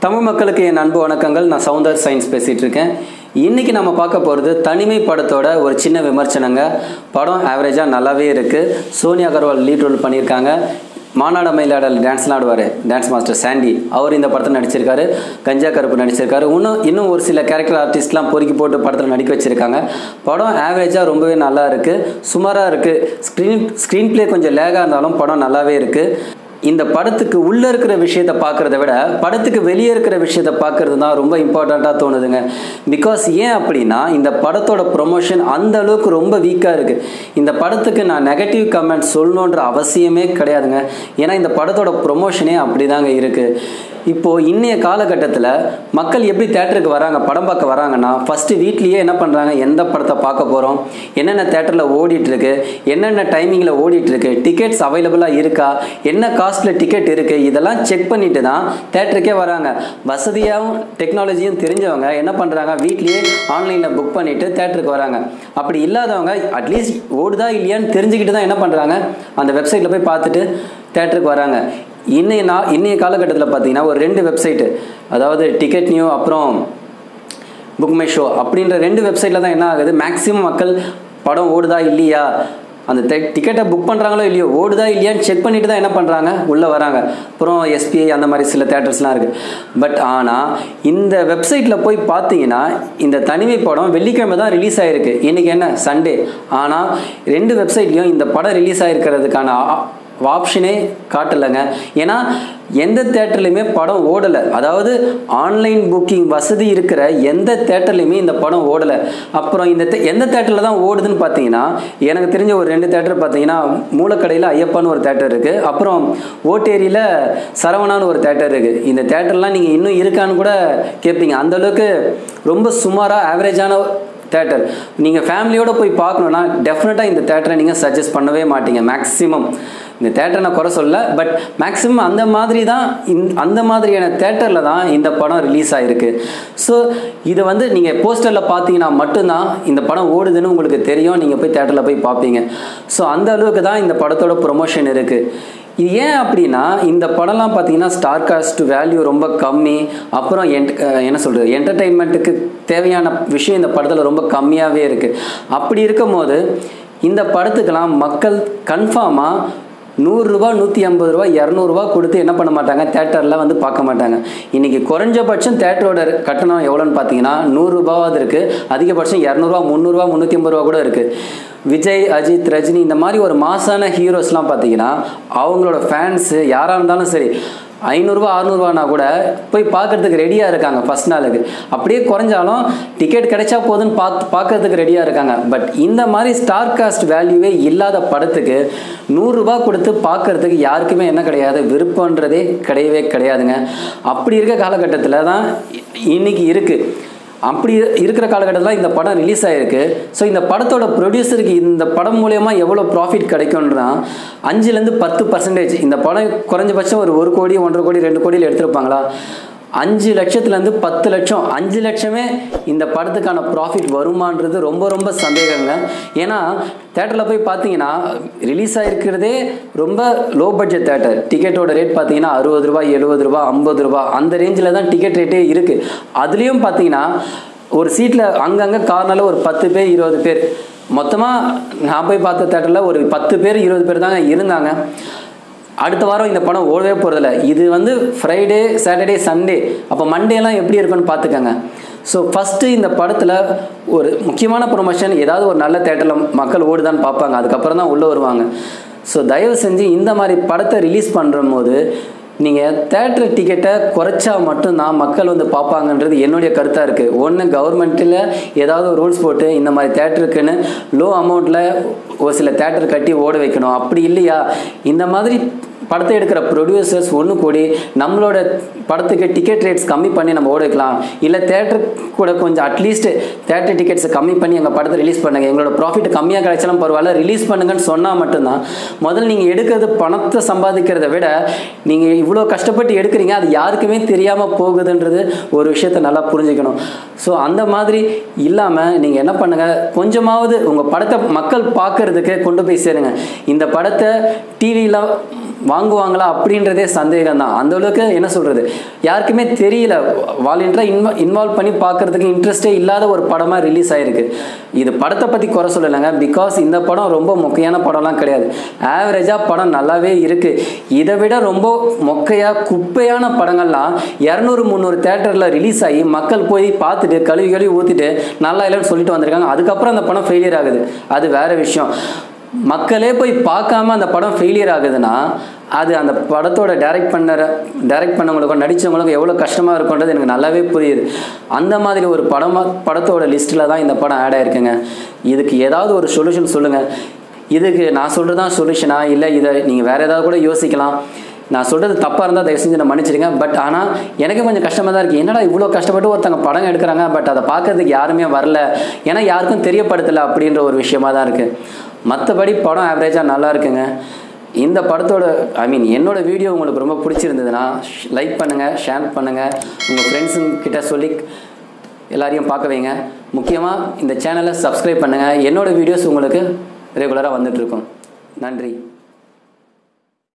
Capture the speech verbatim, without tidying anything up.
தமிழ் மக்களுக்கு என் அன்பு வணக்கங்கள். நான் சவுந்தர் சயின்ஸ் பேசிகிட்டு இருக்கேன். இன்றைக்கி நம்ம பார்க்க போகிறது தனிமை படத்தோட ஒரு சின்ன விமர்சனங்க. படம் ஆவரேஜாக நல்லாவே இருக்குது. சோனியா அகர்வால் லீட் ரோல் பண்ணியிருக்காங்க. மாநாட மயிலாடல் டான்ஸ்லாம் ஆடுவார் டான்ஸ் மாஸ்டர் சாண்டி, அவர் இந்த படத்தில் நடிச்சிருக்காரு. கஞ்சா கருப்பு நடிச்சிருக்காரு. இன்னும் இன்னும் ஒரு சில கேரக்டர் ஆர்டிஸ்ட்லாம் பொறுக்கி போட்டு படத்தில் நடிக்க வச்சுருக்காங்க. படம் ஆவரேஜாக ரொம்பவே நல்லா இருக்குது, சுமாராக இருக்குது. ஸ்க்ரீன் ஸ்க்ரீன் ப்ளே கொஞ்சம் லேகாக இருந்தாலும் படம் நல்லாவே இருக்குது. இந்த படத்துக்கு உள்ளே இருக்கிற விஷயத்தை பார்க்குறத விட படத்துக்கு வெளியே இருக்கிற விஷயத்தை பார்க்குறது தான் ரொம்ப இம்பார்ட்டண்ட்டாக தோணுதுங்க. பிகாஸ் ஏன் அப்படின்னா, இந்த படத்தோட ப்ரொமோஷன் அந்த அளவுக்கு ரொம்ப வீக்காக இருக்குது. இந்த படத்துக்கு நான் நெகட்டிவ் கமெண்ட் சொல்லணுன்ற அவசியமே கிடையாதுங்க. ஏன்னா இந்த படத்தோட ப்ரொமோஷனே அப்படி தாங்க இருக்குது. இப்போது இன்றைய காலகட்டத்தில் மக்கள் எப்படி தேட்டருக்கு வராங்க, படம் பார்க்க வராங்கன்னா, ஃபஸ்ட்டு வீட்லேயே என்ன பண்ணுறாங்க, எந்த படத்தை பார்க்க போகிறோம், என்னென்ன தேட்டரில் ஓடிட்டுருக்கு, என்னென்ன டைமிங்கில் ஓடிட்டுருக்கு, டிக்கெட்ஸ் அவைலபிளாக இருக்கா, என்ன காஸ்ட்டில் டிக்கெட் இருக்குது, இதெல்லாம் செக் பண்ணிட்டு தான் தேட்டருக்கே வராங்க. வசதியாகவும் டெக்னாலஜியும் தெரிஞ்சவங்க என்ன பண்ணுறாங்க, வீட்லேயே ஆன்லைனில் புக் பண்ணிவிட்டு தேட்டருக்கு வராங்க. அப்படி இல்லாதவங்க அட்லீஸ்ட் ஓடுதா இல்லையான்னு தெரிஞ்சுக்கிட்டு தான் என்ன பண்ணுறாங்க, அந்த வெப்சைட்டில் போய் பார்த்துட்டு தேட்டருக்கு வராங்க. இன்னைய நா இன்றைய காலகட்டத்தில் பார்த்தீங்கன்னா ஒரு ரெண்டு வெப்சைட்டு, அதாவது டிக்கெட் நியூ அப்புறம் புக் மை ஷோ அப்படின்ற ரெண்டு வெப்சைட்டில் தான் என்ன ஆகுது, மேக்ஸிமம் மக்கள் படம் ஓடுதா இல்லையா, அந்த டிக்கெட்டை புக் பண்ணுறாங்களோ இல்லையோ, ஓடுதா இல்லையான்னு செக் பண்ணிட்டு தான் என்ன பண்ணுறாங்க, உள்ளே வராங்க. அப்புறம் எஸ்பிஐ அந்த மாதிரி சில தேட்டர்ஸ்லாம் இருக்குது. பட் ஆனால் இந்த வெப்சைட்டில் போய் பார்த்தீங்கன்னா இந்த தனிமை படம் வெள்ளிக்கிழமை தான் ரிலீஸ் ஆகிருக்கு. இன்றைக்கி என்ன சண்டே. ஆனால் ரெண்டு வெப்சைட்லேயும் இந்த படம் ரிலீஸ் ஆகிருக்கிறதுக்கான ஆப்ஷனே காட்டலைங்க. ஏன்னா எந்த தேட்டர்லையுமே படம் ஓடலை. அதாவது ஆன்லைன் புக்கிங் வசதி இருக்கிற எந்த தேட்டர்லையுமே இந்த படம் ஓடலை. அப்புறம் இந்த எந்த தேட்டரில் தான் ஓடுதுன்னு பார்த்தீங்கன்னா, எனக்கு தெரிஞ்ச ஒரு ரெண்டு தேட்டர் பார்த்தீங்கன்னா, மூலக்கடையில் ஐயப்பான்னு ஒரு தேட்டர் இருக்குது, அப்புறம் ஓட்டேரியில் சரவணான்னு ஒரு தேட்டர் இருக்குது. இந்த தேட்டர்லாம் நீங்கள் இன்னும் இருக்கான்னு கூட கேட்பீங்க. அந்தளவுக்கு ரொம்ப சுமாராக ஆவரேஜான தேட்டர். நீங்கள் ஃபேமிலியோடு போய் பார்க்கணுன்னா டெஃபினட்டாக இந்த தேட்டரை நீங்கள் சஜஸ்ட் பண்ணவே மாட்டீங்க. மேக்ஸிமம் இந்த தேட்டரை நான் குறை சொல்ல, பட் மேக்ஸிமம் அந்த மாதிரி தான் இந் அந்த மாதிரியான தேட்டரில் தான் இந்த படம் ரிலீஸ் ஆகிருக்கு. ஸோ இதை வந்து நீங்கள் போஸ்டரில் பார்த்தீங்கன்னா மட்டும்தான் இந்த படம் ஓடுதுன்னு உங்களுக்கு தெரியும். நீங்கள் போய் தேட்டரில் போய் பார்ப்பீங்க. ஸோ அந்த அளவுக்கு தான் இந்த படத்தோட ப்ரொமோஷன் இருக்குது. இது ஏன் அப்படின்னா, இந்த படம்லாம் பார்த்தீங்கன்னா ஸ்டார் காஸ்ட் வேல்யூ ரொம்ப கம்மி. அப்புறம் என் என்ன சொல்கிறது, என்டர்டெயின்மெண்ட்டுக்கு தேவையான விஷயம் இந்த படத்தில் ரொம்ப கம்மியாகவே இருக்குது. அப்படி இருக்கும் போது இந்த படத்துக்கெல்லாம் மக்கள் கன்ஃபார்மாக நூறுரூவா நூற்றி ஐம்பது ரூபா இரநூறுவா கொடுத்து என்ன பண்ண மாட்டாங்க, தேட்டரில் வந்து பார்க்க மாட்டாங்க. இன்றைக்கி குறைஞ்சபட்சம் தேட்டரோட கட்டணம் எவ்வளோன்னு பார்த்தீங்கன்னா நூறுரூபாவது இருக்குது. அதிகபட்சம் இரநூறுவா முந்நூறுரூவா முந்நூற்றி ஐம்பது ரூபா கூட இருக்குது. விஜய், அஜித், ரஜினி இந்த மாதிரி ஒரு மாசான ஹீரோஸ்லாம் பார்த்தீங்கன்னா அவங்களோட ஃபேன்ஸு யாராக இருந்தாலும் சரி, ஐநூறுரூவா அறுநூறுவானா கூட போய் பார்க்குறதுக்கு ரெடியாக இருக்காங்க ஃபஸ்ட் நாளுக்கு. அப்படியே குறைஞ்சாலும் டிக்கெட் கிடைச்சா போதுன்னு பார்த்து பார்க்கறதுக்கு ரெடியாக இருக்காங்க. பட் இந்த மாதிரி ஸ்டார் காஸ்ட் வேல்யூவே இல்லாத படத்துக்கு நூறுரூபா கொடுத்து பார்க்குறதுக்கு யாருக்குமே என்ன கிடையாது, விருப்பன்றதே கிடையவே கிடையாதுங்க. அப்படி இருக்க காலகட்டத்தில் தான் இன்றைக்கி இருக்குது. அப்படி இருக்கிற காலகட்டத்தில் இந்த படம் ரிலீஸ் ஆகிருக்கு. ஸோ இந்த படத்தோட ப்ரொடியூசருக்கு இந்த படம் மூலயமா எவ்வளோ ப்ராஃபிட் கிடைக்கும்னா அஞ்சுலேருந்து பத்து பர்சன்டேஜ். இந்த படம் குறைஞ்சபட்சம் ஒரு ஒரு கோடி ஒன்றரை கோடி ரெண்டு கோடியில் எடுத்திருப்பாங்களா, அஞ்சு லட்சத்துலேருந்து பத்து லட்சம் அஞ்சு லட்சமே இந்த படத்துக்கான ப்ராஃபிட் வருமானது ரொம்ப ரொம்ப சந்தேகங்க. ஏன்னா தேட்டரில் போய் பார்த்தீங்கன்னா ரிலீஸ் ஆகிருக்கிறதே ரொம்ப லோ பட்ஜெட் தேட்டர். டிக்கெட்டோட ரேட் பார்த்தீங்கன்னா அறுபது ரூபா எழுபது ரூபா ஐம்பது ரூபா அந்த ரேஞ்சில் தான் டிக்கெட் ரேட்டே இருக்குது. அதுலேயும் பார்த்தீங்கன்னா ஒரு சீட்டில் அங்கங்கே கார்னரில் ஒரு பத்து பேர் இருபது பேர், மொத்தமாக நான் போய் பார்த்த தேட்டரில் ஒரு பத்து பேர் இருபது பேர் தாங்க இருந்தாங்க. அடுத்த வாரம் இந்த படம் ஓடவே போகிறதில்ல. இது வந்து ஃப்ரைடே சாட்டர்டே சண்டே, அப்போ மண்டேலாம் எப்படி இருக்குன்னு பார்த்துக்கங்க. ஸோ ஃபஸ்ட்டு இந்த படத்தில் ஒரு முக்கியமான ப்ரொமோஷன், ஏதாவது ஒரு நல்ல தேட்டரில் மக்கள் ஓடுதான்னு பார்ப்பாங்க, அதுக்கப்புறம் தான் உள்ளே வருவாங்க. ஸோ தயவு செஞ்சு இந்த மாதிரி படத்தை ரிலீஸ் பண்ணுற போது நீங்கள் தேட்டர் டிக்கெட்டை குறைச்சா மட்டும்தான் மக்கள் வந்து பார்ப்பாங்கன்றது என்னுடைய கருத்தாக இருக்குது. ஒன்று கவர்மெண்ட்டில் ஏதாவது ஒரு ரூல்ஸ் போட்டு இந்த மாதிரி தேட்டருக்குன்னு லோ அமௌண்ட்டில் ஒரு சில தேட்டர் கட்டி ஓட வைக்கணும். அப்படி இல்லையா இந்த மாதிரி படத்தை எடுக்கிற ப்ரொடியூசர்ஸ் ஒன்று கூடி நம்மளோட படத்துக்கு டிக்கெட் ரேட்ஸ் கம்மி பண்ணி நம்ம ஓட வைக்கலாம். இல்லை தேட்டர் கூட கொஞ்சம் அட்லீஸ்ட் தேட்டர் டிக்கெட்ஸை கம்மி பண்ணி எங்கள் படத்தை ரிலீஸ் பண்ணுங்கள், எங்களோட ப்ராஃபிட் கம்மியாக கிடைச்சாலும் பரவாயில்ல ரிலீஸ் பண்ணுங்கன்னு சொன்னால் மட்டும்தான். முதல்ல நீங்கள் எடுக்கிறது பணத்தை சம்பாதிக்கிறத விட நீங்கள் இவ்வளோ கஷ்டப்பட்டு எடுக்கிறீங்க, அது யாருக்குமே தெரியாமல் போகுதுன்றது ஒரு விஷயத்தை நல்லா புரிஞ்சுக்கணும். ஸோ அந்த மாதிரி இல்லாமல் நீங்கள் என்ன பண்ணுங்கள், கொஞ்சமாவது உங்கள் படத்தை மக்கள் பார்க்குறதுக்கு கொண்டு போய் சேருங்க. இந்த படத்தை டிவியில் வாங்குவாங்களா அப்படின்றதே சந்தேகம் தான். அந்தளவுக்கு என்ன சொல்கிறது, யாருக்குமே தெரியல, வாலண்டியராக இன்வா இன்வால்வ் பண்ணி பார்க்குறதுக்கு இன்ட்ரெஸ்டே இல்லாத ஒரு படமாக ரிலீஸ் ஆகிருக்கு. இது படத்தை பற்றி குறை சொல்லலைங்க, பிகாஸ் இந்த படம் ரொம்ப மொக்கையான படம்லாம் கிடையாது. ஆவரேஜாக படம் நல்லாவே இருக்குது. இதை விட ரொம்ப மொக்கையாக குப்பையான படங்கள்லாம் இரநூறு முந்நூறு தேட்டரில் ரிலீஸ் ஆகி மக்கள் போய் பார்த்துட்டு கழுவி கழுவி ஊற்றிட்டு நல்லா இல்லைன்னு சொல்லிட்டு வந்திருக்காங்க. அதுக்கப்புறம் அந்த படம் ஃபெயிலியர் ஆகுது, அது வேறு விஷயம். மக்களே போய் பார்க்காம அந்த படம் ஃபெயிலியர் ஆகுதுன்னா அது அந்த படத்தோட டைரக்ட் பண்ண டைரக்ட் பண்ணவங்களுக்கும் நடித்தவங்களுக்கும் எவ்வளோ கஷ்டமாக இருக்குன்றது எனக்கு நல்லாவே புரியுது. அந்த மாதிரி ஒரு படமாக படத்தோட லிஸ்ட்டில் தான் இந்த படம் ஆட் ஆகிருக்குங்க. இதுக்கு ஏதாவது ஒரு சொல்யூஷன் சொல்லுங்கள். இதுக்கு நான் சொல்கிறது தான் சொல்யூஷனா, இல்லை இதை நீங்கள் வேறு ஏதாவது கூட யோசிக்கலாம். நான் சொல்கிறது தப்பாக இருந்தால் தயவு செஞ்சு நான் மன்னிச்சிடுங்க. பட் ஆனால் எனக்கு கொஞ்சம் கஷ்டமாக தான் இருக்குது. என்னடா இவ்வளோ கஷ்டப்பட்டு ஒருத்தங்க படம் எடுக்கிறாங்க, பட் அதை பார்க்கறதுக்கு யாருமே வரல, ஏன்னா யாருக்கும் தெரியப்படுத்தலை அப்படின்ற ஒரு விஷயமா தான் இருக்குது. மற்றபடி படம் ஆவரேஜாக நல்லா இருக்குங்க. இந்த படத்தோட ஐ மீன் என்னோடய வீடியோ உங்களுக்கு ரொம்ப பிடிச்சிருந்ததுன்னா லைக் பண்ணுங்கள், ஷேர் பண்ணுங்கள், உங்கள் ஃப்ரெண்ட்ஸுங்கிட்ட சொல்லி எல்லாரையும் பார்க்க வைங்க. முக்கியமாக இந்த சேனலை சப்ஸ்கிரைப் பண்ணுங்கள். என்னோடய வீடியோஸ் உங்களுக்கு ரெகுலராக வந்துட்டுருக்கும். நன்றி.